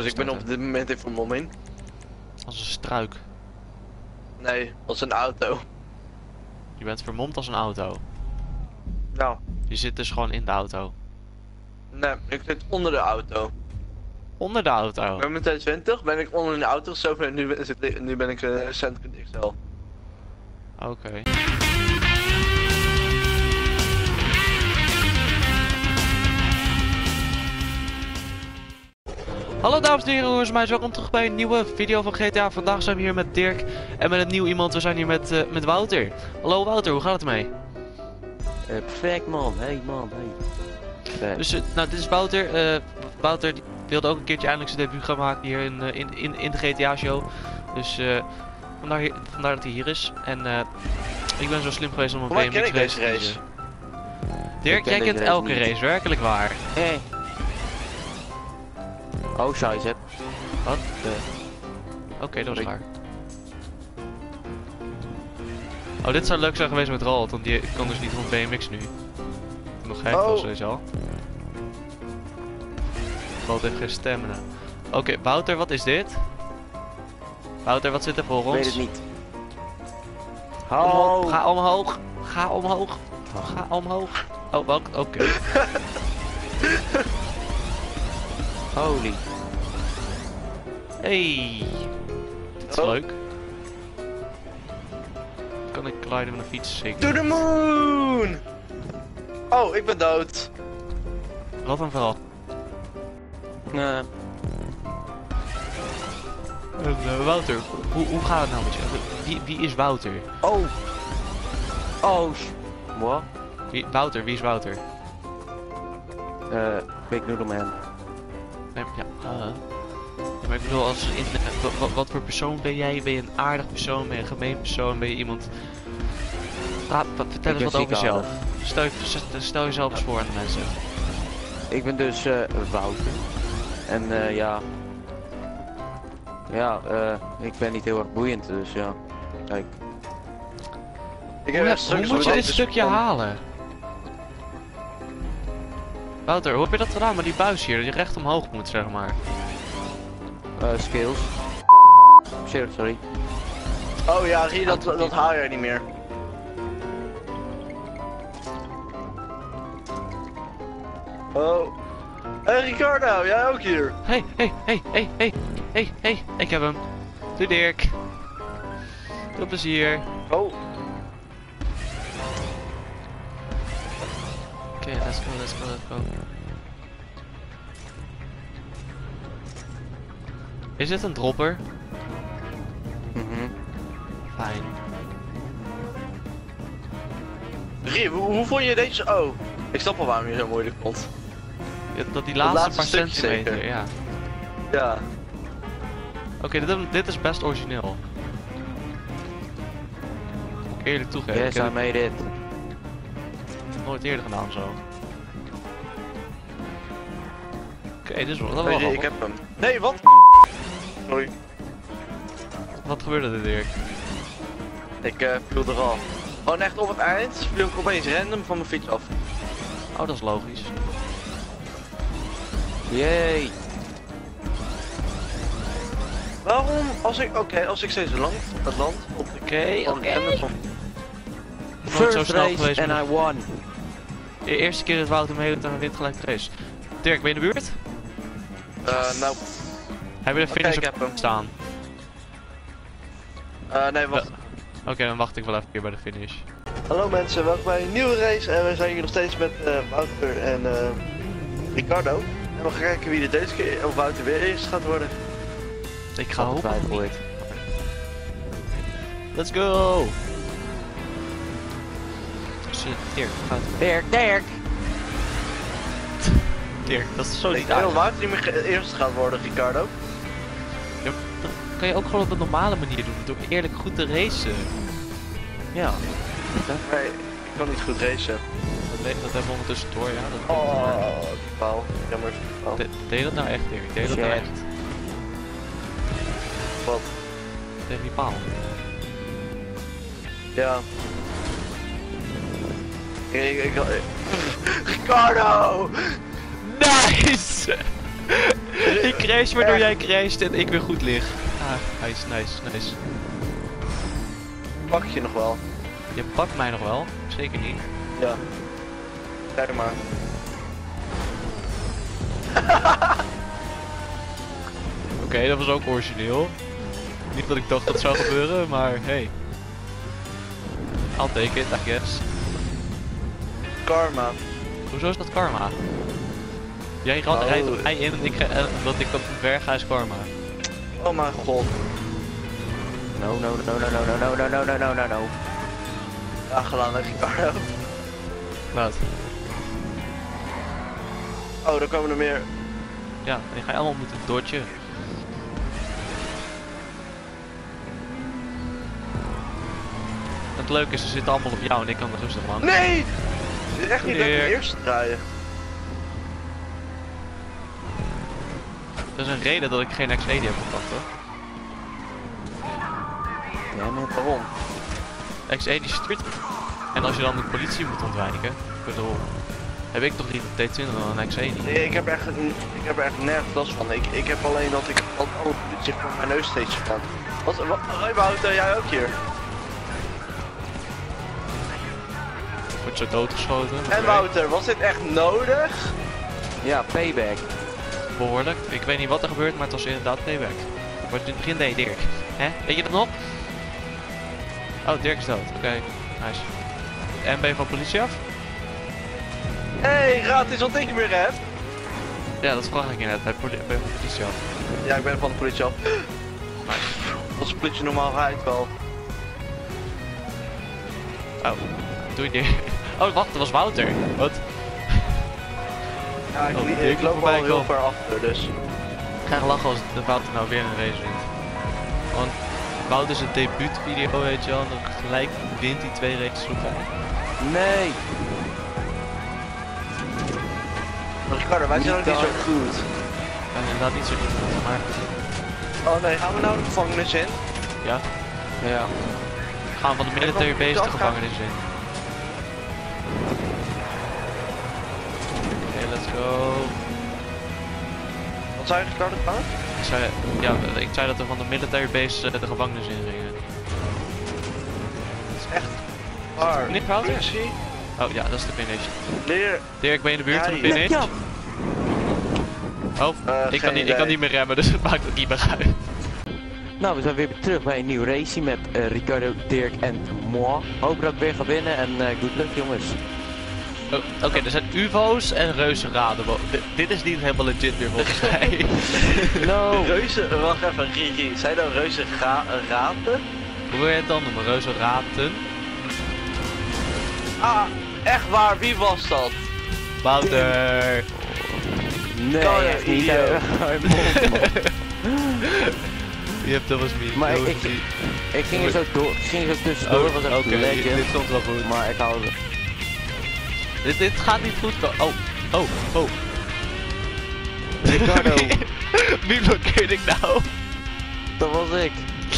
ik ben op dit moment in vermomming. Als een struik. Nee, als een auto. Je bent vermomd als een auto. Nou, Je zit dus gewoon in de auto. nee, ik zit onder de auto. Onder de auto? Bij mijn 20 ben ik onder de auto gestoken en nu ben ik Centrum XL. Oké. Hallo dames en heren, hoe is het? Welkom terug bij een nieuwe video van GTA. Vandaag zijn we hier met Dirk en met een nieuw iemand. We zijn hier met Wouter. Hallo Wouter, hoe gaat het ermee? Perfect man, hey man, hey. Perfect. Dus, nou dit is Wouter. Wouter die wilde ook een keertje eindelijk zijn debuut gaan maken hier in de GTA show. Dus vandaar dat hij hier is. En ik ben zo slim geweest om een Hoe BMX ken ik race deze te race? kiezen. Dirk, jij kent elke race, werkelijk waar. Hey. Oh, scheisse. Wat? Oké, dat was raar. Oh, dit zou leuk zijn geweest met Ralt, want die kan dus niet rond BMX nu. Nog gek was deze al. Ralt heeft geen stemmen. Oké, Wouter, wat is dit? Wouter, wat zit er voor ons? Ik weet het niet. Omhoog, ga omhoog. Ga omhoog. Ga omhoog. Oh, welk? Oké. Holy. Hey. Dit is leuk. Kan ik gliden met een fiets? Zeker. To the moon! Oh, ik ben dood. Wat een verhaal. Wouter, hoe gaat het nou met je? Wie is Wouter? Oh. Oh. Wat? Wouter, wie is Wouter? Big Noodle Man. Nee, ja, maar ik bedoel, als in, wat voor persoon ben jij? Ben je een aardig persoon? Ben je een gemeen persoon? Ben je iemand... Vertel eens wat over jezelf. Stel jezelf eens voor aan de mensen. Ik ben dus Wouter. En ja... Ja, ik ben niet heel erg boeiend, dus ja. Kijk. Hoe moet je dit stukje halen? Wouter, hoe heb je dat gedaan met die buis hier? Dat je recht omhoog moet, zeg maar. Skills. Sorry. Oh ja, zie je, dat haal jij niet meer. Oh. Hey Ricardo, jij ook hier? Hey, ik heb hem. Doei Dirk. Veel plezier. Oh. Oké, let's go. Is dit een dropper? Fijn. Rie, hoe vond je deze? Oh, ik snap al waarom je zo moeilijk vond. Ja, dat die laatste paar stukje centimeter, zeker. ja. Ja. Oké, dit is best origineel. Moet ik eerlijk toegeven. Yes, Ik I heb made it. het nooit eerder gedaan zo. Oké, dit is wel Rie, grappig. ik heb hem. Nee, wat? Sorry. Wat gebeurde er Dirk? Ik viel er al. Gewoon echt op het eind viel ik opeens random van mijn fiets af. Oh, dat is logisch. Yay. Waarom? Als ik steeds land op de Oké. First snel race geweest and met- I won. De eerste keer dat Wouter meedoet en wint gelijk de race. Dirk, ben je in de buurt? nou, Heb je de finish ik heb hem. staan? Nee, wacht. Oké, dan wacht ik wel even hier bij de finish. Hallo mensen, welkom bij een nieuwe race en we zijn hier nog steeds met Wouter en Ricardo. En we gaan kijken wie er deze keer, of Wouter weer eerst gaat worden. Ik ga hopen. Ooit. Let's go! Shit, Dirk, gaat Dirk. Dirk, dat is zo Ik niet denk dat aardig. Wouter niet meer eerst gaat worden, Ricardo. Ja, dat kan je ook gewoon op een normale manier doen, door eerlijk goed te racen. Ja. Nee, ik kan niet goed racen. Dat hebben we ondertussen door, ja. Dat Oh, die paal. Jammer, die paal. Deed je dat nou echt, Dirk? Deed je dat nou Shit. echt? Wat? Tegen die paal. Ja. Ricardo! Nice! Ik crash waardoor jij crasht en ik weer goed lig. Ah, nice. Pak je nog wel. Je pakt mij nog wel, zeker niet. Ja. Kijk maar. Oké, dat was ook origineel. Niet dat ik dacht dat zou gebeuren, maar hey. I'll take it, I guess. Karma. Hoezo is dat karma? Jij rijdt op mij in en dat ik op ver ga is karma. Oh mijn god. No. Ja, gedaan met Ricardo. Wat? Oh, daar komen er meer. Ja, die ga je allemaal moeten dodgen. Het leuke is, ze zitten allemaal op jou en ik kan er rustig man. Nee! Dit is echt niet leuk om eerst te draaien. Er is een reden dat ik geen X80 heb gepakt hoor. Ja, net. Waarom? X80 stuurt. En als je dan de politie moet ontwijken, ik bedoel, heb ik toch niet een T20 dan een X80? Nee, ik heb er echt nergens last van. Ik heb alleen dat ik al alle politie voor mijn neus steeds gedaan. Wat Wouter, jij ook hier? Wordt zo doodgeschoten. En Wouter, was dit echt nodig? Ja, payback. Behoorlijk. Ik weet niet wat er gebeurt, maar het was inderdaad payback. Wat in het begin deed Dirk. Hè? Weet je dat nog? Oh, Dirk is dood. Oké, nice. En ben je van politie af? Hey, gratis wat ik weer heb. Ja, dat vraag ik je net. Ben je van politie af? Ja, ik ben van de politie af. Nice. Als de politie normaal rijdt wel. Oh, doe je Oh, wacht, dat was Wouter. Wat? Ja, Oh, ik loop voorbij al heel kwam. ver achter, dus. Ik ga lachen als de Wouter nou weer een race wint. Want Wouter is een debuutvideo, weet je wel. En dan gelijk wint hij 2 races op rij. Nee. Maar Ricardo, wij zijn ook niet zo goed. Ja, inderdaad niet zo goed, maar Oh nee, gaan we nou de gevangenis in? ja. Ja. Gaan we van de military base de gevangenis in. Oké, let's go. Wat zei je Ricardo gedaan? Ik zei dat we van de military base de gevangenis in gingen. Dat is echt waar. Niet Wouter? Politie? Oh ja, dat is de finish. Leer. Dirk, ben je in de buurt van de Ja, finish? Ja. Oh, ik kan geen niet meer remmen, dus het maakt het niet meer uit. Nou, we zijn weer terug bij een nieuw race met Ricardo, Dirk en moi. Hoop dat ik weer ga winnen en good luck jongens. Oh, Oké, er zijn UFO's en reuzenraden. Dit is niet helemaal legit meer volgens mij. No. Reuzen, wacht even, Riri. Zijn dat reuzen raten? Hoe wil je het dan noemen? Reuzenraten? Ah, echt waar, wie was dat? Wouter! Nee, Kan je, echt niet. idioot. Yep, dat was me. Maar Dat was ik me. ging er zo door, tussendoor, was echt Oké, legend. dit komt wel goed. Maar ik hou het. Dit gaat niet goed komen. Oh. Ricardo, Wie blokkeerde ik nou? dat was ik.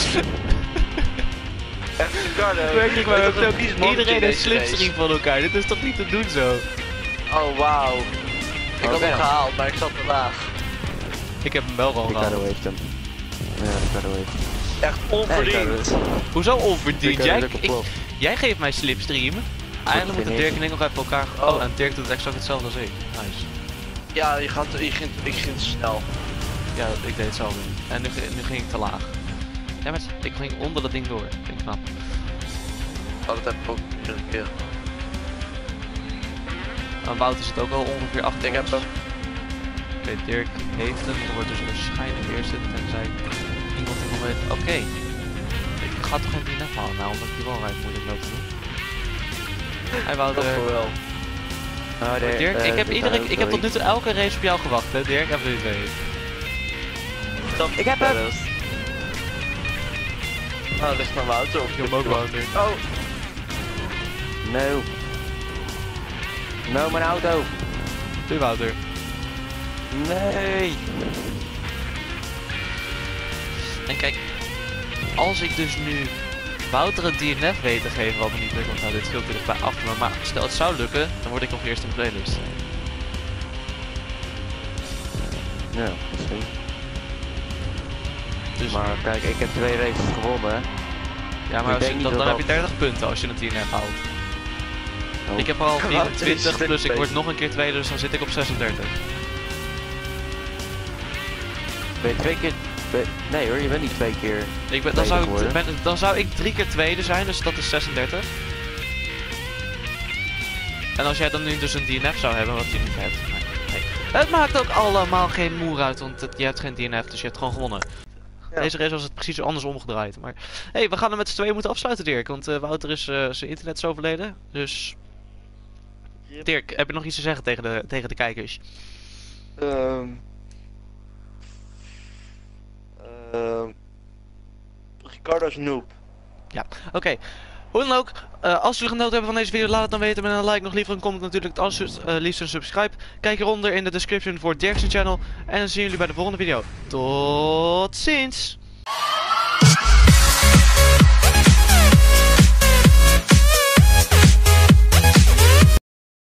Echt Ricardo. Werkelijk waar, Het was een heeft vies ook mannetje iedereen een deze race. slipstream van elkaar. Dit is toch niet te doen zo? Oh wauw. Ik had Oké. hem gehaald, maar ik zat te laag. Ik heb hem wel gewoon Ricardo gehaald. heeft hem. Ja, Ricardo heeft hem. Echt onverdiend. Hoezo onverdiend? Ricardo is kapot. Jij geeft mij slipstream. Eigenlijk moeten Dirk en ik nog even elkaar... Oh, en Dirk doet exact hetzelfde als ik. Nice. Ja, ik ging te snel. Ja, ik deed hetzelfde. En nu ging ik te laag. Ja, maar ik ging onder dat ding door. Vind ik knap. Oh, dat heb ik ook een keer. Aan Wouter zit ook al ongeveer achter Ik heb ons. hem. Oké, Dirk heeft hem. Er wordt dus waarschijnlijk eerst zitten tenzij iemand er nog weet. Oké. Ik ga toch geen DNF halen nou, omdat ik die wel rijdt moeilijk loop te doen. Hij Wouter. wel. Dirk, ik heb tot nu toe elke race op jou gewacht, hè? Dirk, even jullie weten. Ik heb hem. Nou, ligt maar Wouter op. Ik heb hem ook Wouter. Oh, No. No, mijn auto. Doei Wouter. Nee. En kijk, als ik dus nu Wouter een DNF weet te geven wat me niet lukt, want nou dit veel te dichtbij achter me, maar stel het zou lukken, dan word ik nog eerst in de playlist. Ja, misschien. Dus, Maar kijk, ik heb 2 races gewonnen, hè. ja, maar ik als denk je, niet dan dat heb je dat- 30 punten als je het hier net haalt. Oh. Ik heb er al Wout is 24 plus ik bezig. word nog een keer tweede, dus dan zit ik op 36. Ben je 2 keer... Nee hoor, je bent niet 2 keer... Dan, Tweede zou geworden. dan zou ik 3 keer tweede zijn, dus dat is 36. En als jij dan nu dus een DNF zou hebben, wat je niet hebt. Maar, nee. Het maakt ook allemaal geen moer uit, want je hebt geen DNF, dus je hebt gewoon gewonnen. Ja. Deze race was het precies anders omgedraaid. Maar hey, we gaan er met z'n tweeën moeten afsluiten, Dirk. Want Wouter is zijn internet is overleden. Dus Yep. Dirk, heb je nog iets te zeggen tegen de kijkers? Ricardo is noob. Oké. Hoe dan ook, als jullie genoten hebben van deze video, laat het dan weten met een like, nog liever een comment natuurlijk, het liefst een subscribe. Kijk hieronder in de description voor Dirk's channel en dan zien jullie bij de volgende video. Tot ziens!